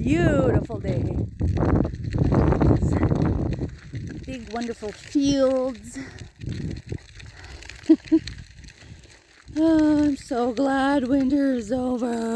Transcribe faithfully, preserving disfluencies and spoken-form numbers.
beautiful day. Big, wonderful fields. Oh, I'm so glad winter is over.